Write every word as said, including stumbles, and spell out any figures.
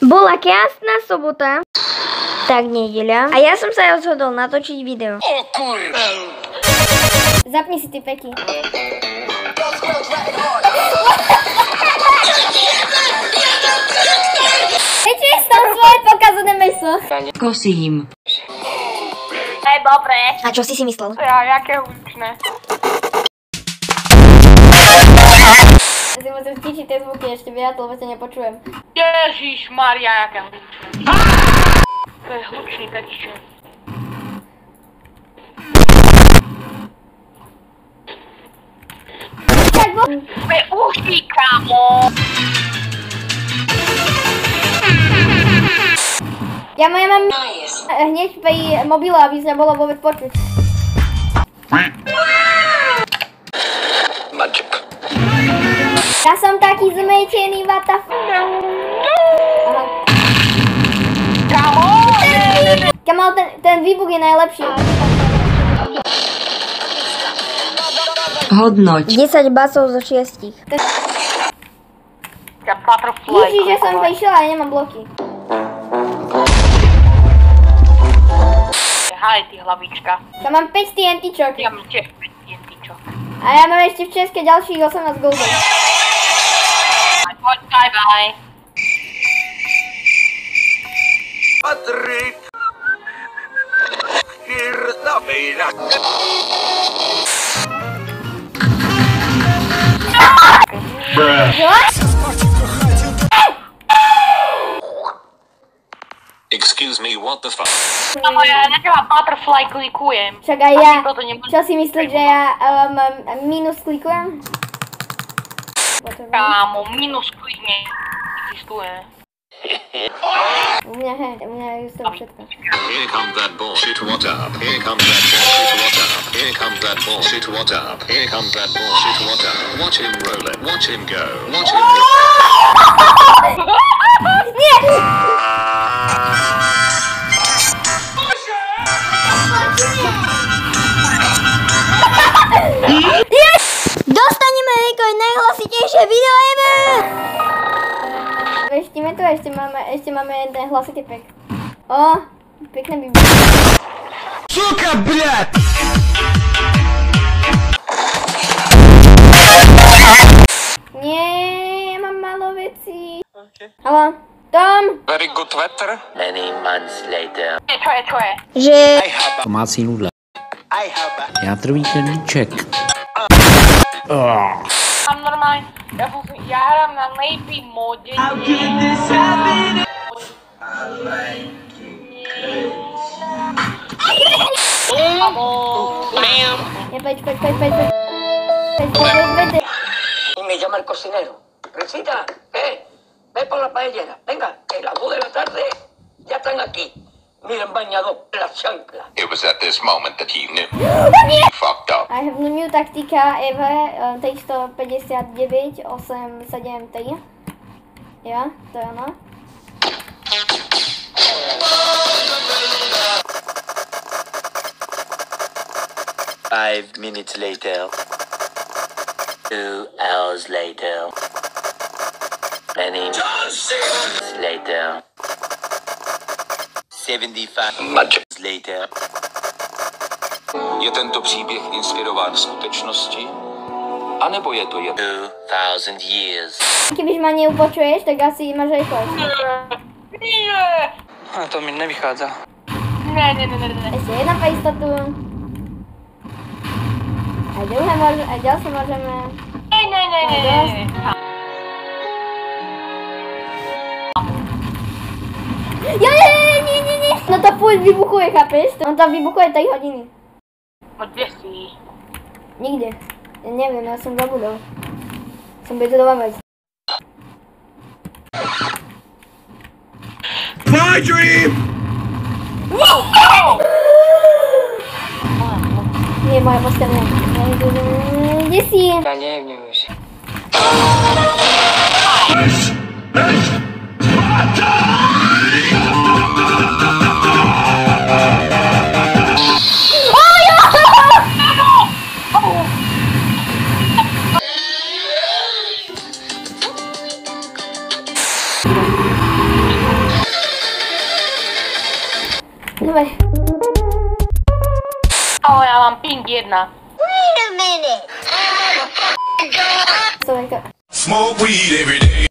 Bola krásna sobota, tak nedeľa. A ja som sa rozhodol natočiť video. O kurva! Zapni si ty peky. Nečuješ tam svoje pokazané meso? Kosím. Aj dobre. A čo si si myslel? Ja, jaké hlučné. Ja si musím stičiť tie zvuky ešte viac, lebo sa nepočujem. Ježišmaria, jaké hlučné. To je hlučný petiče. Tak bo... To je uši, kámo. Ja moja mám hneď pri mobile, aby sa bolo vôbec počuť. Magic. Ja som taký zmetený, what the f... Aha. Kámo! Kamal, ten, ten výbuch je najlepší. Hodnoť. desať basov zo šiestich. Ja butterfly. Ježiš, že som prišiel a ja nemám bloky. Hej, ty hlavička. Ja mám päť TNTčok. Ja mám tiež päť TNTčok. A ja mám ešte v Českej ďalších osemnásť goldov. Poď, bye bye. Patrik! Hirta meidät! Excuse me, what the fuck? No, ja na teba butterfly klikujem. Však aj ja. Asi toto nemôžem- Čo si myslíš, že ja um, minus klikujem? Kámo, minus klik neexistuje. U mňa hej, u mňa je to všetko. Here comes that bullshit, what up? Here comes that bullshit, what up? Here comes that bullshit, what up? Here comes that bullshit, what up? Watch him roll it, watch him go, watch him roll. Nie! Yes! Dostaneme rekord najhlasitejšie video ever! Veštíme to, ešte máme, ešte máme jeden hlasitý pek. O, pekné by bolo. Сука, блядь! Nie, ja mám málo vecí. Haló, Tom? Very good weather. Many months later. Čo je, čo je? Že... I have a... Domácí nudle. I have a... Játrový chlebíček. Mám normálne, ja, som, si- ja hrám na Navy mode. Ja, peď, peď, peď, peď, peď. Peď, peď, peď, peď. Y me llama el cocinero. Recita, eh, ve por la paellera. Venga, que las dos de la tarde ya están aquí. Miren, bañado, las chanclas. It was at this moment that he knew. He fucked up. I have new taktika ever, tristopäťdesiatdeväť osem sedem tri. Ja, to je ono. Five minutes later. Two hours later. Many months later. Seventy-five months later. Je tento příběh inspirován skutečností? A nebo je to jen... Two thousand years. Kebyž ma neupočuješ, tak asi máš rekord. Nie! A to mi nevychádza. Ne, ne, ne, ne, ne. Ešte jedna pre istotu. Aj druhé môžeme, aj ďalšie môžeme. Ne, ne, ne, ne, ne, ne. Ja, nie, nie, nie, nie, nie. No to furt vybuchuje, chápeš? On tam vybuchuje tri hodiny. No kde si? Nikde. Ja neviem, ja som zabudol. Som bezdomová vec. My dream! Nie, moja postavia. Kde si? Ja neviem už. Jo, já mám ping jedna. Co je to? Smoke weed every day.